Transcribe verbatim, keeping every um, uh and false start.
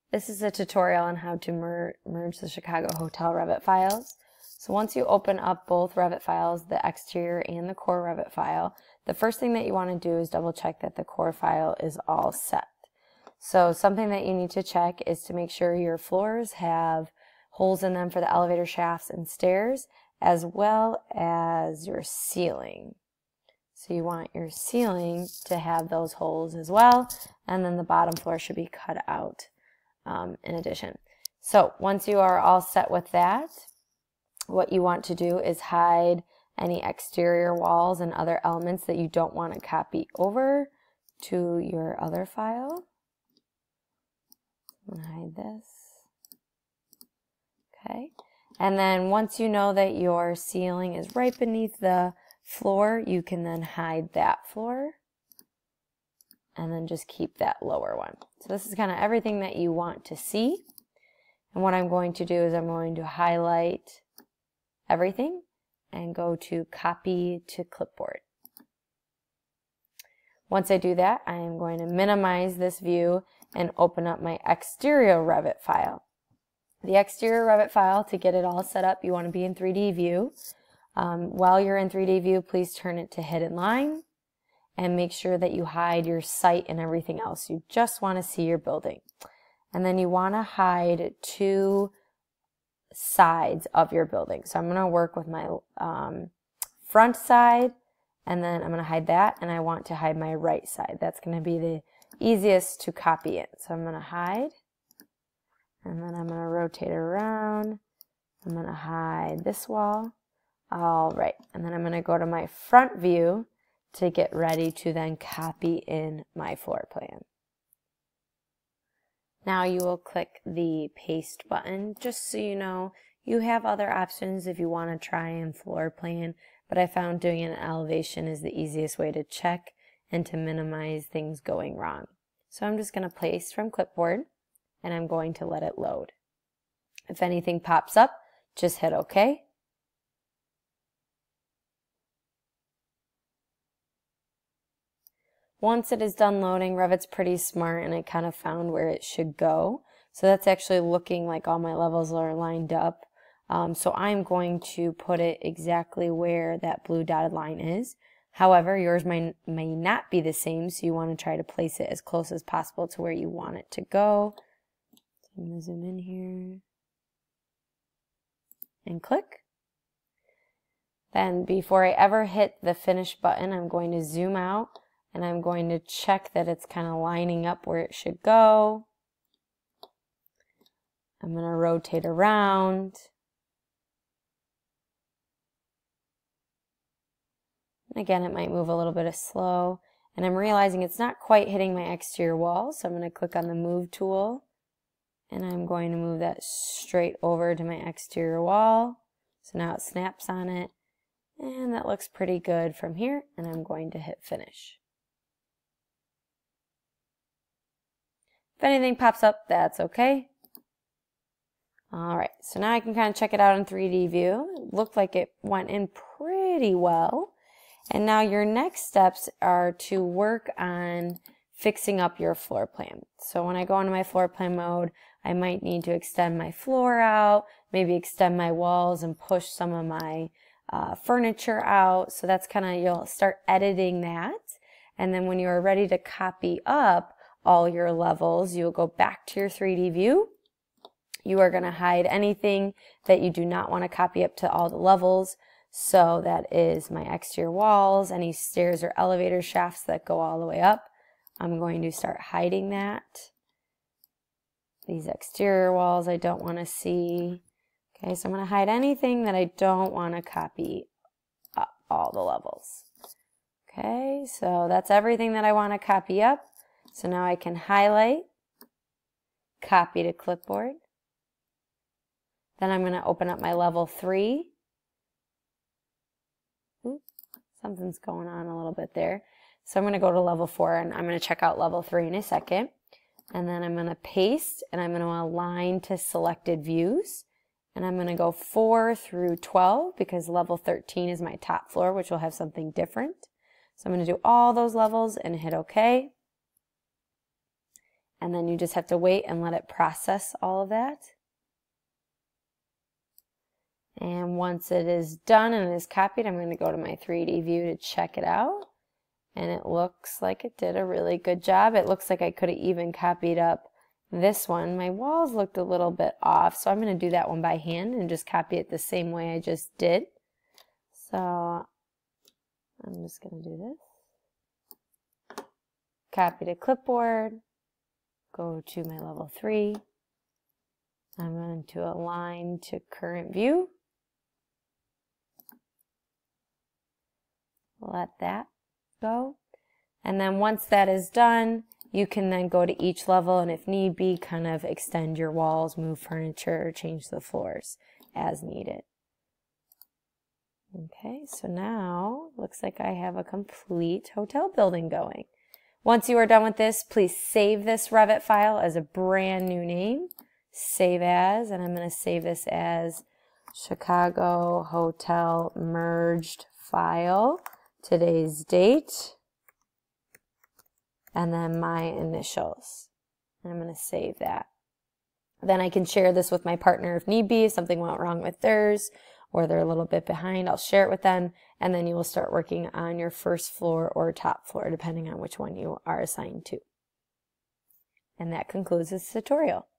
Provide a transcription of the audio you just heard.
This is a tutorial on how to mer merge the Chicago Hotel Revit files. So once you open up both Revit files, the exterior and the core Revit file, the first thing that you want to do is double check that the core file is all set. So something that you need to check is to make sure your floors have holes in them for the elevator shafts and stairs, as well as your ceiling. So you want your ceiling to have those holes as well, and then the bottom floor should be cut out um, in addition. So once you are all set with that, what you want to do is hide any exterior walls and other elements that you don't want to copy over to your other file. I'm going to hide this. Okay. And then once you know that your ceiling is right beneath the floor, you can then hide that floor and then just keep that lower one. So this is kind of everything that you want to see. And what I'm going to do is I'm going to highlight everything and go to copy to clipboard. Once I do that, I am going to minimize this view and open up my exterior Revit file. The exterior Revit file, to get it all set up, you want to be in three D view. Um, while you're in three D view, please turn it to hidden line and make sure that you hide your site and everything else. You just want to see your building. And then you want to hide two sides of your building. So I'm going to work with my um, front side, and then I'm going to hide that, and I want to hide my right side. That's going to be the easiest to copy it. So I'm going to hide, and then I'm going to rotate it around. I'm going to hide this wall. All right, and then I'm going to go to my front view to get ready to then copy in my floor plan. Now you will click the paste button, just so you know you have other options if you want to try and floor plan, but I found doing an elevation is the easiest way to check and to minimize things going wrong. So I'm just going to paste from clipboard, and I'm going to let it load. If anything pops up, just hit OK. Once it is done loading, Revit's pretty smart, and it kind of found where it should go. So that's actually looking like all my levels are lined up. Um, so I'm going to put it exactly where that blue dotted line is. However, yours may, may not be the same, so you want to try to place it as close as possible to where you want it to go. So I'm going to zoom in here and click. Then before I ever hit the finish button, I'm going to zoom out. And I'm going to check that it's kind of lining up where it should go. I'm going to rotate around. And again, it might move a little bit slow. And I'm realizing it's not quite hitting my exterior wall, so I'm going to click on the Move tool. And I'm going to move that straight over to my exterior wall. So now it snaps on it. And that looks pretty good from here. And I'm going to hit Finish. If anything pops up, that's okay. All right, so now I can kind of check it out in three D view. It looked like it went in pretty well. And now your next steps are to work on fixing up your floor plan. So when I go into my floor plan mode, I might need to extend my floor out, maybe extend my walls and push some of my uh, furniture out. So that's kind of, you'll start editing that. And then when you're ready to copy up all your levels, you'll go back to your three D view. You are going to hide anything that you do not want to copy up to all the levels. So that is my exterior walls, any stairs or elevator shafts that go all the way up. I'm going to start hiding that. These exterior walls I don't want to see. Okay, so I'm going to hide anything that I don't want to copy up all the levels. Okay, so that's everything that I want to copy up. So now I can highlight, copy to clipboard. Then I'm going to open up my level three. Oops, something's going on a little bit there. So I'm going to go to level four, and I'm going to check out level three in a second. And then I'm going to paste, and I'm going to align to selected views. And I'm going to go four through twelve because level thirteen is my top floor, which will have something different. So I'm going to do all those levels and hit OK. And then you just have to wait and let it process all of that. And once it is done and it is copied, I'm going to go to my three D view to check it out. And it looks like it did a really good job. It looks like I could have even copied up this one. My walls looked a little bit off, so I'm going to do that one by hand and just copy it the same way I just did. So I'm just going to do this. Copy to clipboard. Go to my level three. I'm going to align to current view. Let that go. And then once that is done, you can then go to each level and if need be, kind of extend your walls, move furniture, or change the floors as needed. Okay, so now looks like I have a complete hotel building going. Once you are done with this, please save this Revit file as a brand new name. Save as, and I'm going to save this as Chicago Hotel Merged File. Today's date, and then my initials. And I'm going to save that. Then I can share this with my partner if need be. If something went wrong with theirs or they're a little bit behind, I'll share it with them, and then you will start working on your first floor or top floor, depending on which one you are assigned to. And that concludes this tutorial.